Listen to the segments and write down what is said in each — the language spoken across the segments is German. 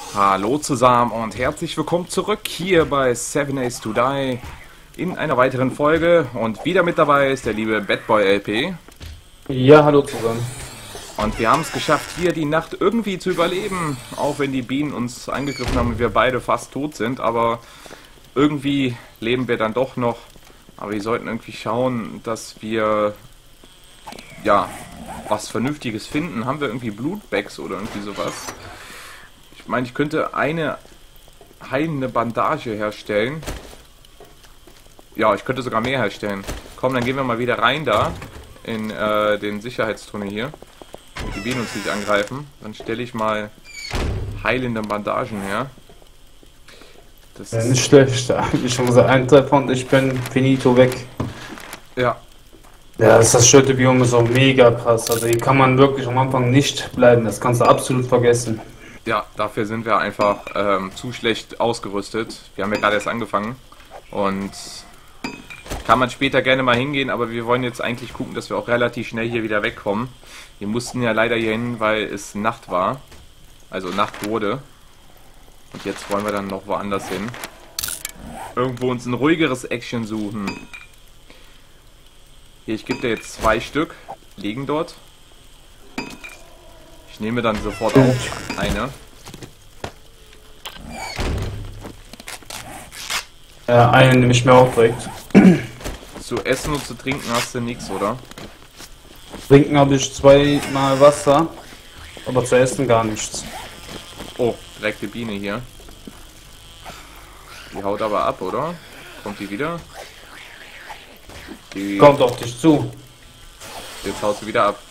Hallo zusammen und herzlich willkommen zurück hier bei 7 Days to Die in einer weiteren Folge. Und wieder mit dabei ist der liebe Badboy LP. Ja, hallo zusammen. Und wir haben es geschafft, hier die Nacht irgendwie zu überleben, auch wenn die Bienen uns angegriffen haben und wir beide fast tot sind. Aber irgendwie leben wir dann doch noch. Aber wir sollten irgendwie schauen, dass wir, ja, was Vernünftiges finden. Haben wir irgendwie Blutbags oder irgendwie sowas? Ich meine, ich könnte eine heilende Bandage herstellen. Ja, ich könnte sogar mehr herstellen. Komm, dann gehen wir mal wieder rein da in den Sicherheitstunnel hier. Damit die Bienen uns nicht angreifen. Dann stelle ich mal heilende Bandagen her. Das Ja, ist, nicht schlecht. Wie schon gesagt, ein Treffer und ich bin finito weg. ja, Ja, das Schüttebiom ist auch mega krass. Also hier kann man wirklich am Anfang nicht bleiben. Das kannst du absolut vergessen. ja, dafür sind wir einfach zu schlecht ausgerüstet. Wir haben ja gerade erst angefangen. Und kann man später gerne mal hingehen, aber wir wollen jetzt eigentlich gucken, dass wir auch relativ schnell hier wieder wegkommen. Wir mussten ja leider hier hin, weil es Nacht war. Also Nacht wurde. Und jetzt wollen wir dann noch woanders hin. Irgendwo uns ein ruhigeres Action suchen. Hier, ich gebe dir jetzt 2 Stück. Liegen dort. Ich nehme dann sofort auch eine. Ja, einen nehme ich mir auch direkt. Zu essen und zu trinken hast du nichts, oder? Trinken habe ich zweimal Wasser, aber zu essen gar nichts. Oh, direkte Biene hier. Die haut aber ab, oder? Kommt die wieder? Die, Kommt auf dich zu. jetzt haut sie wieder ab.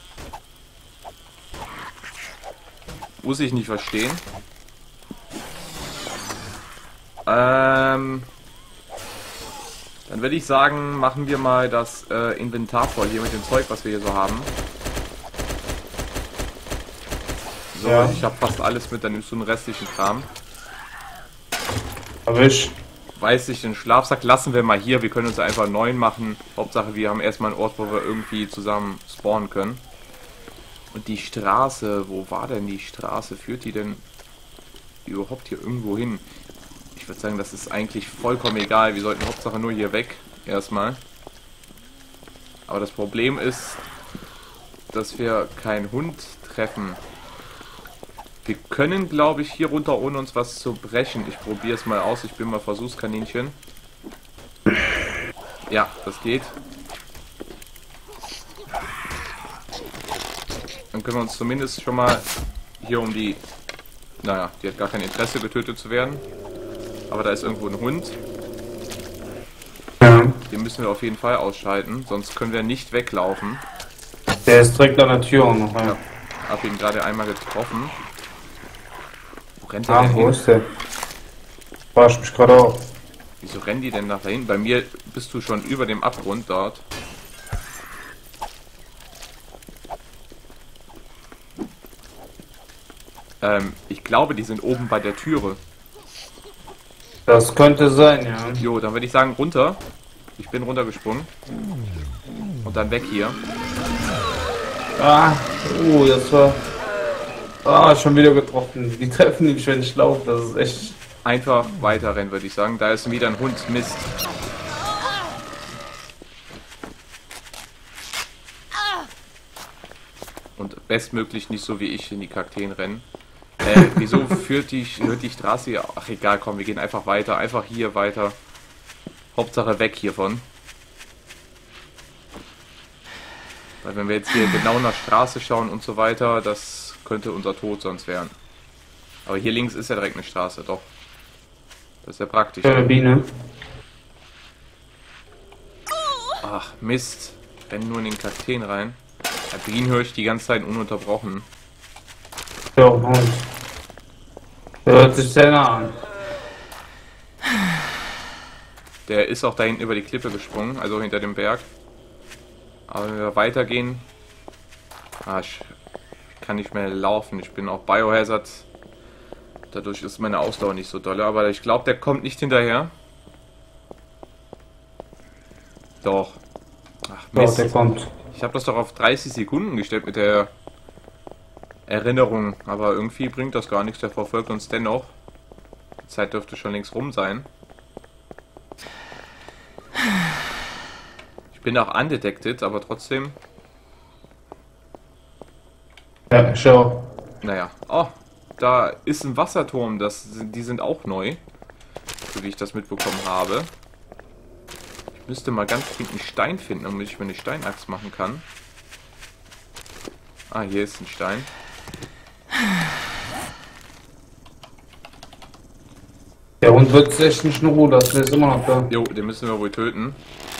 Muss ich nicht verstehen. Dann würde ich sagen, machen wir mal das Inventar voll hier mit dem Zeug, was wir hier so haben. So, Ja. ich habe fast alles mit, dann nimmst du den restlichen Kram. Aber ich. Weiß ich, den Schlafsack lassen wir mal hier. Wir können uns einfach einen neuen machen. Hauptsache, wir haben erstmal einen Ort, wo wir irgendwie zusammen spawnen können. Und die Straße, wo war denn die Straße? Führt die denn überhaupt hier irgendwo hin? Ich würde sagen, das ist eigentlich vollkommen egal. Wir sollten Hauptsache nur hier weg. Erstmal. Aber das Problem ist, dass wir keinen Hund treffen. Wir können, glaube ich, hier runter, ohne uns was zu brechen. Ich probiere es mal aus. Ich bin mal Versuchskaninchen. Ja, das geht. Dann können wir uns zumindest schon mal hier um die... Naja, die hat gar kein Interesse, getötet zu werden. Aber da ist irgendwo ein Hund. Ja. Den müssen wir auf jeden Fall ausschalten. Sonst können wir nicht weglaufen. Der ist direkt an der Tür auch noch. Ja, Ja. hab ihn gerade einmal getroffen. Wo rennt der Ah, denn wo hin? ist der? War ich mich gerade auch. Wieso rennen die denn nach dahin? Bei mir bist du schon über dem Abgrund dort. Ich glaube, die sind oben bei der Türe. Das könnte sein, ja. Jo, dann würde ich sagen, runter. Ich bin runtergesprungen. Und dann weg hier. Ah, das war. Ah, schon wieder getroffen. Die treffen nämlich, wenn ich laufe. Das ist echt. Einfach weiterrennen, würde ich sagen. Da ist wieder ein Hund. Mist. Und bestmöglich nicht so wie ich in die Kakteen rennen. Wieso hört die Straße hier? Ach egal, komm, wir gehen einfach weiter. Einfach hier weiter. Hauptsache weg hiervon. Weil wenn wir jetzt hier genau nach Straße schauen und so weiter, das könnte unser Tod sonst werden. Aber hier links ist ja direkt eine Straße, doch. Das ist ja praktisch. Biene. Ach, Mist. Ich renne nur in den Kakteen rein. Ja, Bienen höre ich die ganze Zeit ununterbrochen. Ja, und. Der hört sich sehr nah an. Der ist auch da hinten über die Klippe gesprungen, also hinter dem Berg. Aber wenn wir weitergehen... Ah, ich kann nicht mehr laufen. Ich bin auch Biohazard. Dadurch ist meine Ausdauer nicht so doll. Aber ich glaube, der kommt nicht hinterher. Doch. Ach, Doch, Mist. der kommt. Ich habe das doch auf 30 Sekunden gestellt mit der Erinnerung. Aber irgendwie bringt das gar nichts. Der verfolgt uns dennoch. Die Zeit dürfte schon längst rum sein. Ich bin auch undetected, aber trotzdem... Ja, schau. Naja. Oh, da ist ein Wasserturm. Die sind auch neu. So wie ich das mitbekommen habe. Ich müsste mal ganz dringend einen Stein finden, damit ich mir eine Steinaxt machen kann. Ah, hier ist ein Stein. Der Hund wird echt nicht in Ruhe lassen, der ist immer noch da. Jo, den müssen wir wohl töten.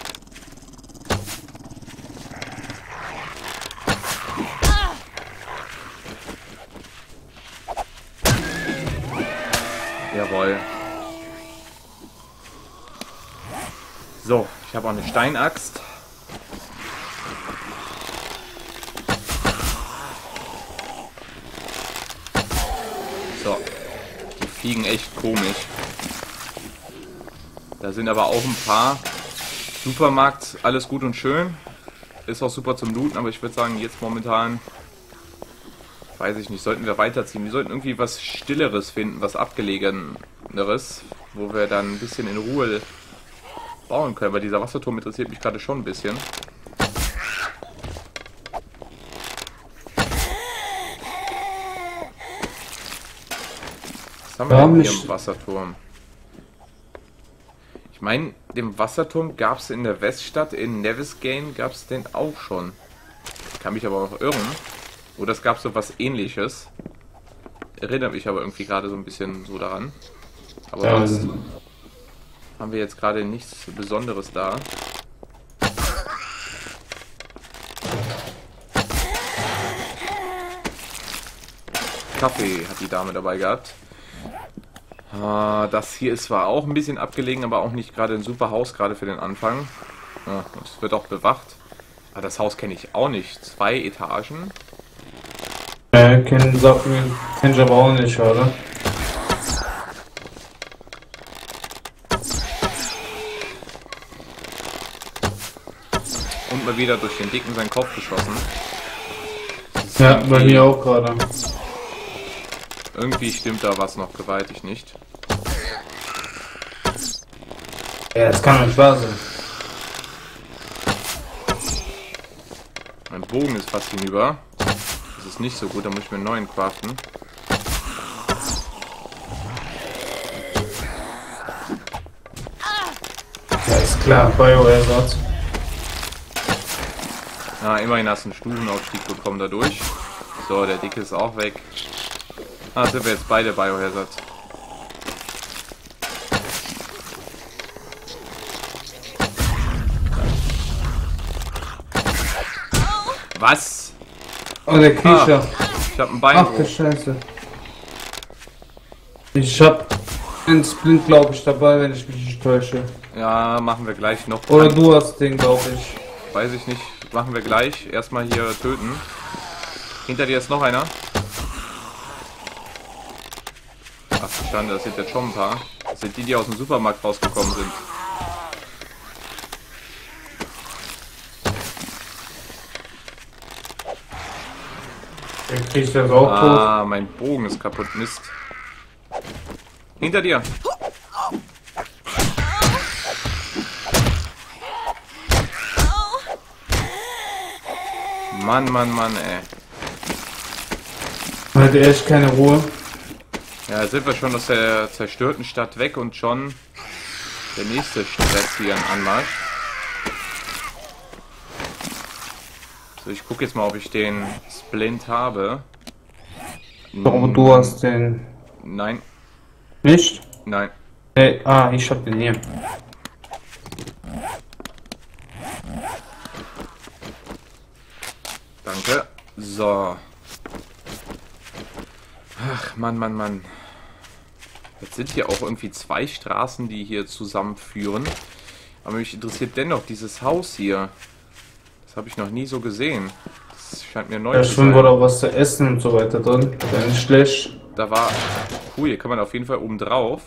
Jawohl. So, ich habe auch eine Steinaxt. So, die fliegen echt komisch. Da sind aber auch ein paar. Supermarkt, alles gut und schön. Ist auch super zum Looten, aber ich würde sagen, jetzt momentan, weiß ich nicht, sollten wir weiterziehen. Wir sollten irgendwie was Stilleres finden, was Abgelegeneres, wo wir dann ein bisschen in Ruhe bauen können, weil dieser Wasserturm interessiert mich gerade schon ein bisschen. Was haben wir denn hier im Wasserturm? Ich meine, den Wasserturm gab es in der Weststadt, in Nevisgane gab es den auch schon. Ich kann mich aber auch irren. Oder es gab so was Ähnliches. Erinnert mich aber irgendwie gerade so ein bisschen so daran. Aber Ja, sonst haben wir jetzt gerade nichts Besonderes da. Kaffee hat die Dame dabei gehabt. Das hier ist zwar auch ein bisschen abgelegen, aber auch nicht gerade ein super Haus, gerade für den Anfang. Ja, es wird auch bewacht. Aber das Haus kenne ich auch nicht. 2 Etagen. Kenn ich aber auch nicht, oder? Und mal wieder durch den Dicken seinen Kopf geschossen. Ja, bei mir auch gerade. Irgendwie stimmt da was noch gewaltig nicht. Ja, das kann nicht wahr sein. Mein Bogen ist fast hinüber. Das ist nicht so gut, da muss ich mir einen neuen craften. Ja, ist klar, Biohazard. Ja, immerhin hast du einen Stufenaufstieg bekommen dadurch. So, der Dicke ist auch weg. Ah, sind wir jetzt beide Biohazard. Was? Oh, der Kriecher. Ich hab ein Bein. Ach du Scheiße. Ich hab einen Splint, glaube ich, dabei, wenn ich mich nicht täusche. Ja, machen wir gleich noch. Oder du hast den, glaube ich. Weiß ich nicht. Machen wir gleich. Erstmal hier töten. Hinter dir ist noch einer. Ach, verstanden, das sind jetzt schon ein paar. Das sind die, die aus dem Supermarkt rausgekommen sind. Der Kriecher ist auch tot. Ah, mein Bogen ist kaputt. Mist. Hinter dir. Mann, Mann, Mann, ey. Man hat echt keine Ruhe. Ja, jetzt sind wir schon aus der zerstörten Stadt weg und schon der nächste Stress hier im Anmarsch. So, ich gucke jetzt mal, ob ich den Splint habe. Aber du hast den Nein, nicht? nein. Ich hab den hier. Danke. So. Ach, Mann, Mann, Mann. Jetzt sind hier auch irgendwie 2 Straßen, die hier zusammenführen. Aber mich interessiert dennoch dieses Haus hier. Das habe ich noch nie so gesehen. Das scheint mir neu Da zu schon sein. wurde auch was zu essen und so weiter drin. Wäre nicht schlecht. Da war... Cool, hier kann man auf jeden Fall oben drauf.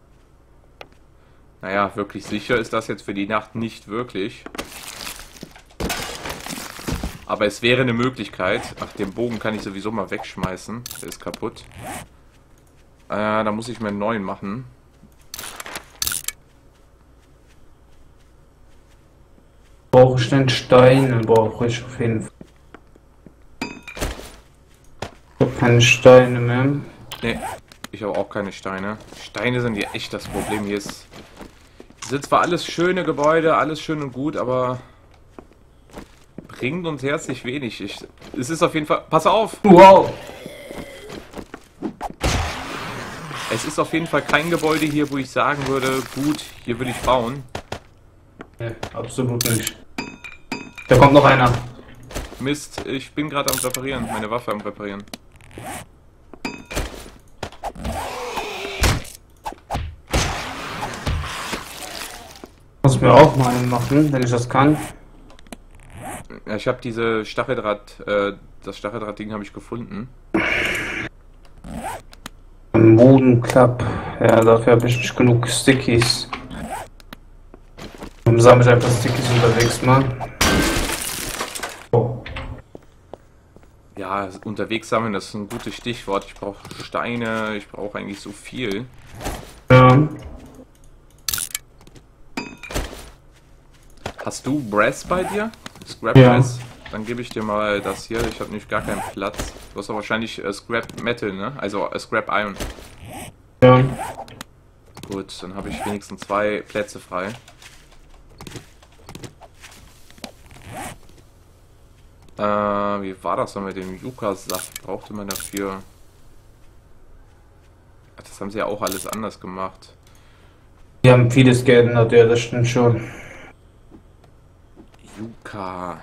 Naja, wirklich sicher ist das jetzt für die Nacht nicht wirklich. Aber es wäre eine Möglichkeit. Ach, den Bogen kann ich sowieso mal wegschmeißen. Der ist kaputt. Da muss ich mir einen neuen machen. Brauche ich denn Steine? Brauche ich auf jeden Fall. Ich habe keine Steine mehr. Ne, ich habe auch keine Steine. Steine sind ja echt das Problem. Hier sind zwar alles schöne Gebäude, alles schön und gut, aber bringt uns herzlich wenig. Es ist auf jeden Fall... Pass auf! Wow! Es ist auf jeden Fall kein Gebäude hier, wo ich sagen würde, gut, hier würde ich bauen. Nee, absolut nicht. Da kommt noch einer. Mist, ich bin gerade am Reparieren, meine Waffe am Reparieren. Muss mir auch mal einen machen, wenn ich das kann. Ja, ich habe diese das Stacheldraht-Ding habe ich gefunden. Bodenklapp. Ja, dafür habe ich nicht genug Stickies. Dann sammle ich einfach Stickies unterwegs mal. Oh. Ja, unterwegs sammeln, das ist ein gutes Stichwort. Ich brauche Steine, ich brauche eigentlich so viel. Ja. Hast du Brass bei dir? Scrap Ja. Brass? Dann gebe ich dir mal das hier. Ich habe nämlich gar keinen Platz. Du hast doch wahrscheinlich Scrap Metal, ne? Also Scrap Iron. Ja. Gut, dann habe ich wenigstens 2 Plätze frei. Wie war das denn mit dem Yucca-Saft? Brauchte man dafür... Ach, das haben sie ja auch alles anders gemacht. Die haben vieles geändert, ja, das stimmt schon. Yucca.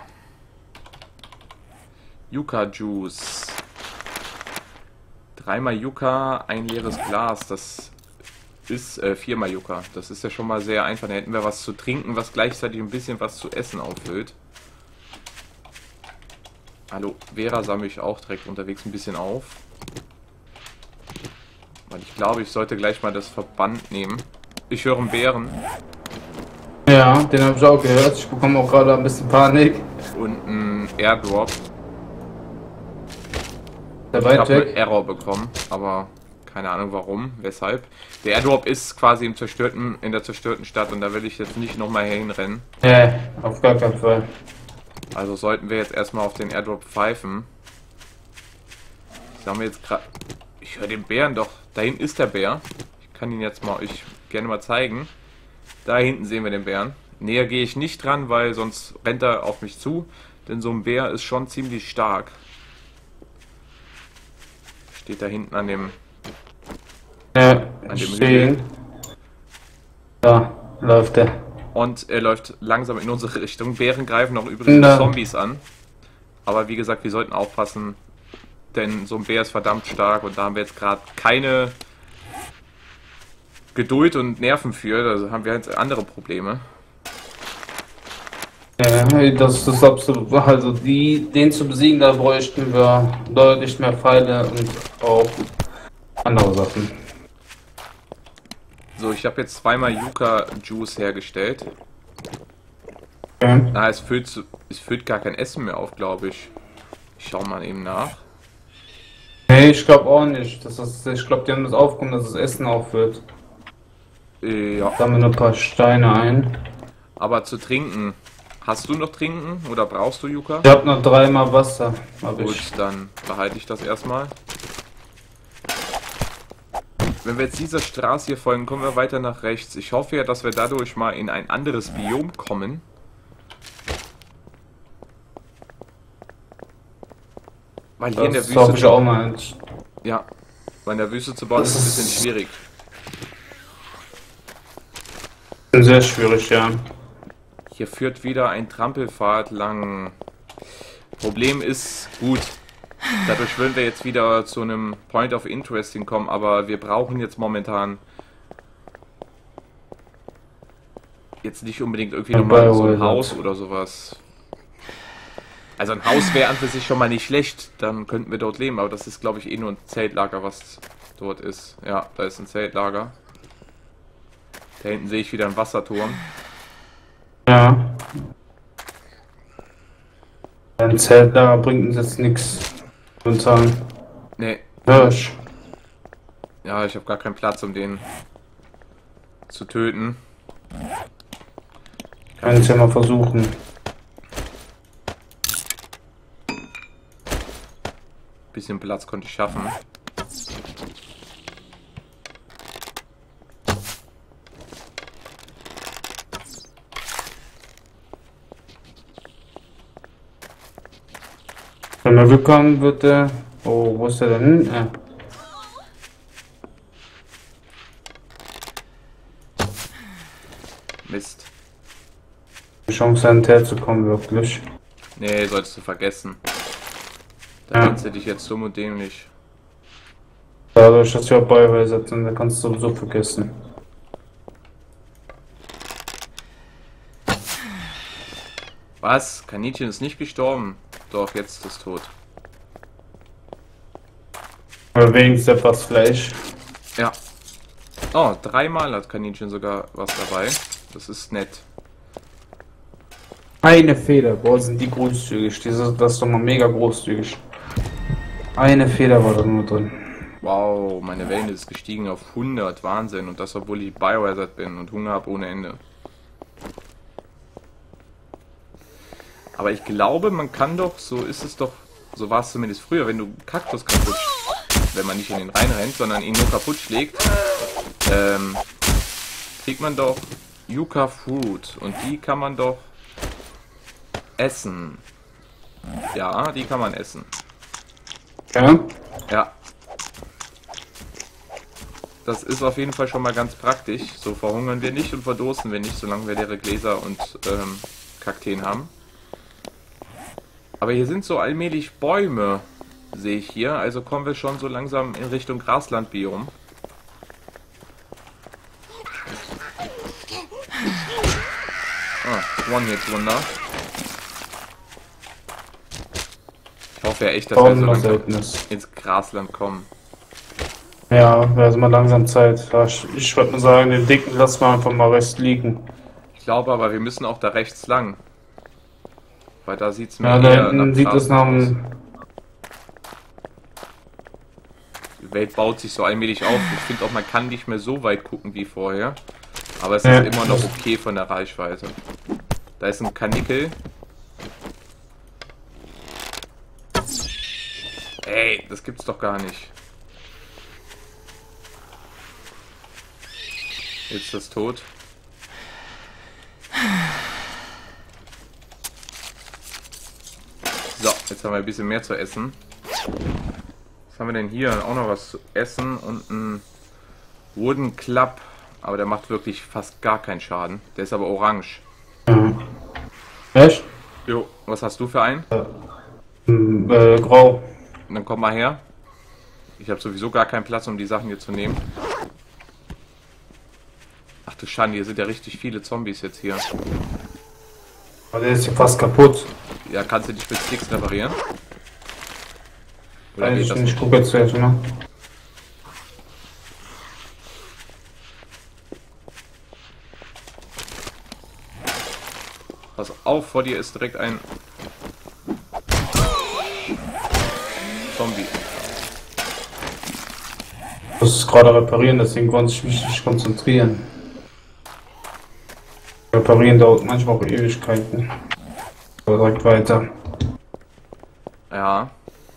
Yucca-Juice. 3-mal Yucca, ein leeres Glas. Das ist 4-mal Yucca. Das ist ja schon mal sehr einfach. Da hätten wir was zu trinken, was gleichzeitig ein bisschen was zu essen auffüllt. Hallo, Vera sammle ich auch direkt unterwegs ein bisschen auf. Weil ich glaube, ich sollte gleich mal das Verband nehmen. Ich höre einen Bären. Ja, den habe ich auch gehört. Ich bekomme auch gerade ein bisschen Panik. Und einen Airdrop. Der Ich weit habe einen weg. Error bekommen, aber keine Ahnung warum, weshalb. Der Airdrop ist quasi in der zerstörten Stadt und da will ich jetzt nicht nochmal hinrennen. Auf gar keinen Fall. Also sollten wir jetzt erstmal auf den Airdrop pfeifen. Ich sag mir jetzt gerade... Ich höre den Bären doch. Da hinten ist der Bär. Ich kann ihn jetzt mal euch gerne mal zeigen. Da hinten sehen wir den Bären. Näher gehe ich nicht dran, weil sonst rennt er auf mich zu. Denn so ein Bär ist schon ziemlich stark. Steht da hinten an dem... Ja, An ich dem sehe Hügel. ihn. Da läuft er. Und er läuft langsam in unsere Richtung. Bären greifen auch übrigens Na. Zombies an. Aber wie gesagt, wir sollten aufpassen. Denn so ein Bär ist verdammt stark und da haben wir jetzt gerade keine Geduld und Nerven für. Da haben wir jetzt andere Probleme. Ja, das ist absolut. Also den zu besiegen, da bräuchten wir deutlich mehr Pfeile und auch andere Sachen. So, ich habe jetzt 2-mal Yucca-Juice hergestellt. Okay. Na, es füllt gar kein Essen mehr auf, glaube ich. Ich schau mal eben nach. Nee, ich glaube auch nicht. Ich glaube, die haben das aufgenommen, dass das Essen aufhört. Ja, Da haben wir noch ein paar Steine ein. aber zu trinken. Hast du noch trinken oder brauchst du Yucca? Ich habe noch 3-mal Wasser. Hab Gut, ich. dann behalte ich das erstmal. Wenn wir jetzt dieser Straße hier folgen, kommen wir weiter nach rechts. Ich hoffe ja, dass wir dadurch mal in ein anderes Biom kommen. Weil hier in der Das hoffe ich Wüste... auch mal. Ja, weil in der Wüste zu bauen ist ein bisschen schwierig. Sehr schwierig, ja. Hier führt wieder ein Trampelpfad lang. Problem ist, gut, dadurch würden wir jetzt wieder zu einem Point of Interest hinkommen, aber wir brauchen jetzt momentan jetzt nicht unbedingt irgendwie nochmal so ein Haus oder sowas. Also ein Haus wäre an für sich schon mal nicht schlecht, dann könnten wir dort leben, aber das ist glaube ich eh nur ein Zeltlager, was dort ist. Ja, da ist ein Zeltlager. Da hinten sehe ich wieder einen Wasserturm. Ja. Ein Zeltlager bringt uns jetzt nichts. Und sagen, Nee. Hirsch. Ja, ich habe gar keinen Platz, um den zu töten. Kann ich ja mal versuchen. Bisschen Platz konnte ich schaffen. Wenn wir Glück haben, wird der. Oh, wo ist der denn hin? Mist. Die Chance, an den Teil zu kommen, wirklich. Nee, solltest du vergessen. Da Ja. nennst du dich jetzt dumm und dämlich. Dadurch, dass wir Beiwahl setzen, da kannst du sowieso vergessen. Was? Kaninchen ist nicht gestorben. Doch, jetzt ist es tot. Aber wenigstens etwas Fleisch. Ja. Oh, 3-mal hat Kaninchen sogar was dabei. Das ist nett. Eine Feder, boah, sind die großzügig. Das ist doch mal mega großzügig. Eine Feder war da nur drin. Wow, meine Wellen ist gestiegen auf 100. Wahnsinn. Und das, obwohl ich Biohazard bin und Hunger habe ohne Ende. Aber ich glaube, man kann doch, so ist es doch, so war es zumindest früher, wenn du einen Kaktus kaputt, wenn man nicht in den reinrennt, sondern ihn nur kaputt schlägt, kriegt man doch Yucca Fruit und die kann man doch essen. Ja, die kann man essen. Ja? Ja. Das ist auf jeden Fall schon mal ganz praktisch. So verhungern wir nicht und verdursten wir nicht, solange wir leere Gläser und Kakteen haben. Aber hier sind so allmählich Bäume, sehe ich hier. Also kommen wir schon so langsam in Richtung Graslandbiom. Ah, One-Hit-Wunder. Ich hoffe ja echt, dass wir so langsam ins Grasland kommen. Ja, wäre also mal langsam Zeit. Ja, ich würde mal sagen, den Dicken lassen wir einfach mal rechts liegen. Ich glaube aber, wir müssen auch da rechts lang. Weil da sieht es mir Ja, da eher hinten nach sieht es nach Grasland aus. dem. Die Welt baut sich so allmählich auf. Ich finde auch, man kann nicht mehr so weit gucken wie vorher. Aber es Ja. ist immer noch okay von der Reichweite. Da ist ein Karnickel. Ey, das gibt's doch gar nicht. Jetzt ist das tot. So, jetzt haben wir ein bisschen mehr zu essen. Was haben wir denn hier? Auch noch was zu essen und ein Wooden Club. Aber der macht wirklich fast gar keinen Schaden. Der ist aber orange. Ja. Echt? Jo, was hast du für einen? Grau. Und dann komm mal her. Ich habe sowieso gar keinen Platz, um die Sachen hier zu nehmen. Ach du Schande, hier sind ja richtig viele Zombies jetzt hier. Aber der ist ja fast kaputt. Ja, kannst du dich mit Sticks reparieren? Oder Weiß geht ich das nicht, ich nicht? gucke jetzt zuerst, ne? Pass auf, vor dir ist direkt ein Zombie. Ich muss es gerade reparieren, deswegen konnte ich mich nicht konzentrieren. Reparieren dauert manchmal auch Ewigkeiten. Aber direkt weiter. Ja.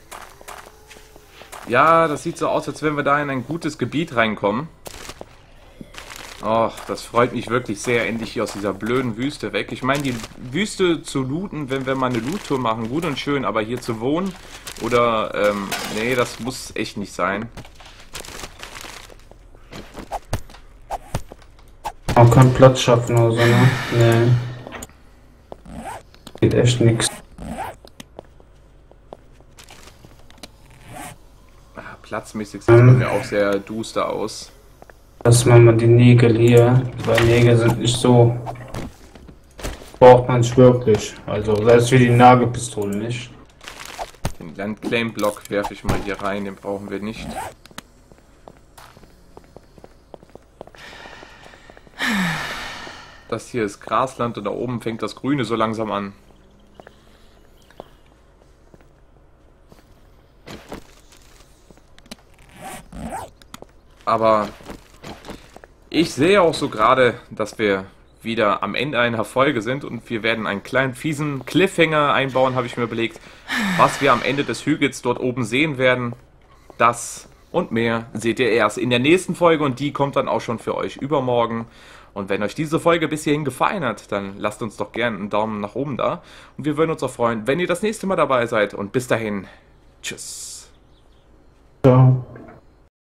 Ja, das sieht so aus, als wenn wir da in ein gutes Gebiet reinkommen. Och, das freut mich wirklich sehr, endlich hier aus dieser blöden Wüste weg. Ich meine, die Wüste zu looten, wenn wir mal eine Loot-Tour machen, gut und schön, aber hier zu wohnen oder, nee, das muss echt nicht sein. Auch keinen Platz schaffen oder so, ne? Nee. Geht echt nix. Platzmäßig sieht es bei mir auch sehr duster aus. Lass mal die Nägel hier. Weil Nägel sind nicht so. Braucht man es wirklich. Also, selbst wie die Nagelpistole nicht. Den Landclaim-Block werfe ich mal hier rein, den brauchen wir nicht. Das hier ist Grasland und da oben fängt das Grüne so langsam an. Aber ich sehe auch so gerade, dass wir wieder am Ende einer Folge sind und wir werden einen kleinen fiesen Cliffhanger einbauen, habe ich mir überlegt. Was wir am Ende des Hügels dort oben sehen werden, das und mehr seht ihr erst in der nächsten Folge und die kommt dann auch schon für euch übermorgen. Und wenn euch diese Folge bis hierhin gefallen hat, dann lasst uns doch gerne einen Daumen nach oben da. Und wir würden uns auch freuen, wenn ihr das nächste Mal dabei seid. Und bis dahin, tschüss. Ciao.